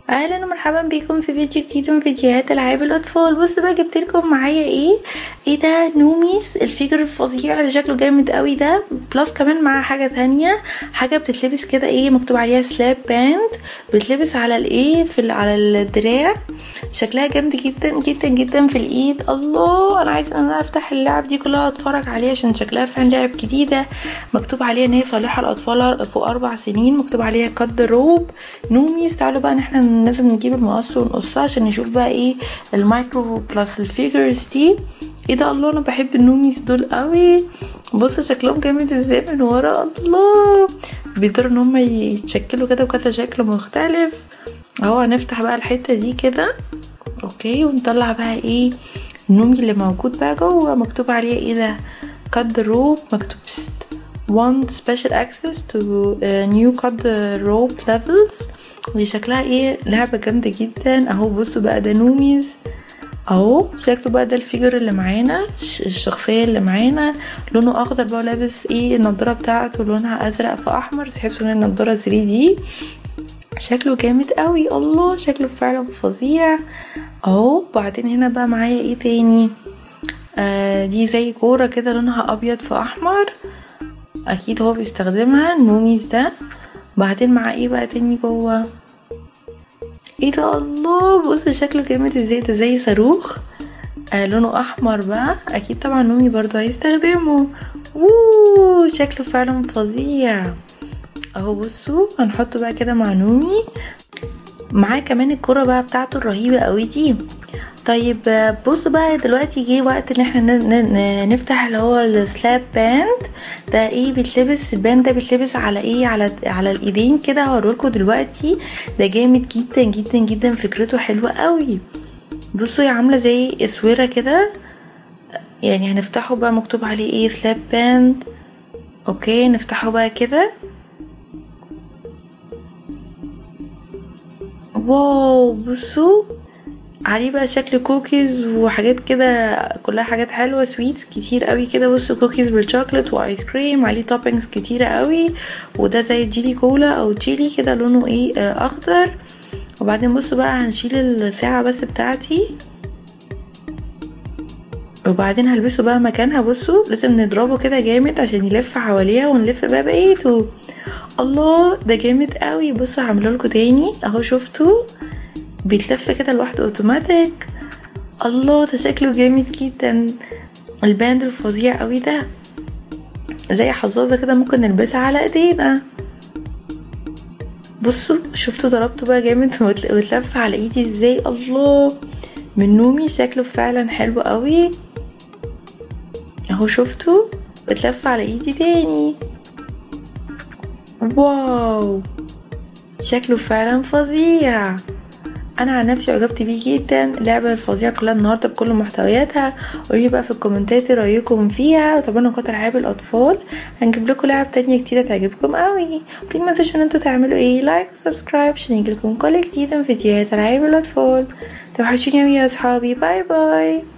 اهلا ومرحبا بكم في فيديو جديد من فيديوهات العاب الاطفال. بصوا بقى جبت لكم معايا ايه ده، نوميز الفيجر الفظيع اللي شكله جامد قوي ده، بلس كمان معاه حاجه تانية، حاجه بتتلبس كده مكتوب عليها سلاب باند، بتلبس على على الدراع. شكلها جامد جدا جدا جدا في الايد. الله، انا عايزه ان انا افتح اللعب دي كلها اتفرج عليها عشان شكلها فعلا لعب جديده. مكتوب عليها ان هي صالحه للاطفال فوق 4 سنين، مكتوب عليها قد روب نوميز. تعالوا بقى ان احنا لازم نجيب المقص ونقصها عشان نشوف بقى المايكرو بلس الفيجرز دي. ده الله، انا بحب النوميز دول قوي. بصوا شكلهم جامد ازاي من ورا. الله، بيقدروا ان هم يتشكلوا كده بكذا شكل مختلف. اهو هنفتح بقى الحته دي كده، اوكي، ونطلع بقى النومي اللي موجود بقى جوه. مكتوب عليه ده قد روب، مكتوب want special access to new قد روب levels. دي شكلها لعبة جامدة جدا. اهو بصوا بقى ده نوميز، اهو شكله بقى ده الفيجر اللي معانا، الشخصية اللي معانا لونه اخضر بقى، لابس النضارة بتاعته لونها ازرق في احمر، تحسوا ان النضارة 3D. شكله جامد قوي. الله، شكله فعلا فظيع. اهو بعدين هنا بقى معايا تاني، دي زي كورة كده لونها ابيض في احمر، اكيد هو بيستخدمها النوميز ده. بعدين مع بقى تاني جوه، ده الله، بصوا شكله جامد ازاي، ده زي صاروخ لونه احمر بقى، اكيد طبعا نومي برضو هيستخدمه. شكله فعلا فظيع. اهو بصوا هنحطه بقى كده مع نومي، معاه كمان الكرة بقى بتاعته الرهيبة قوي دي. طيب بصوا بقى دلوقتي جه وقت ان احنا نفتح اللي هو السلاب باند ده. بيتلبس الباند ده، بيتلبس على على الايدين كده. هوريلكوا دلوقتي، ده جامد جدا جدا جدا، فكرته حلوة قوي. بصوا هي عاملة زي اسورة كده، هنفتحه بقى مكتوب عليه سلاب باند. اوكي، نفتحه بقى كده. واو، بصوا عليه بقى شكل كوكيز وحاجات كده، كلها حاجات حلوه، سويتس كتير قوي كده. بصوا كوكيز بالشوكليت وايس كريم، عليه توبينجز كتيره قوي، وده زي جيلي كولا او تشيلي كده لونه اخضر. وبعدين بصوا بقى هنشيل الساعه بس بتاعتي، وبعدين هلبسه بقى مكانها. بصوا لازم نضربه كده جامد عشان يلف حواليها، ونلف بقى بقيته. الله، ده جامد قوي. بصوا هعملهولكوا تاني، اهو شفتوا بيتلف كده لوحده اوتوماتيك. الله، ده شكله جامد جدا، الباند الفظيع قوي ده، زي حظاظه كده ممكن نلبسها على ايدينا. بصوا شفتوا ضربته بقى جامد وتلف على ايدي ازاي. الله، من نومي شكله فعلا حلو قوي. اهو شفتوا بتلف على ايدي تاني. واو، شكله فعلا فظيع. انا عن نفسي عجبت بيه جدا، اللعبه الفظيعه كلها النهارده بكل محتوياتها. قولي بقى في الكومنتات رايكم فيها، وطبعا قطع العاب الاطفال هنجيب لكم لعب تانية كتيره تعجبكم قوي. بليز ما تنسوش ان انتوا تعملوا لايك وسبسكرايب عشان يجيلكم كل جديد من فيديوهات العاب الاطفال. توحشوني يا اصحابي، باي باي.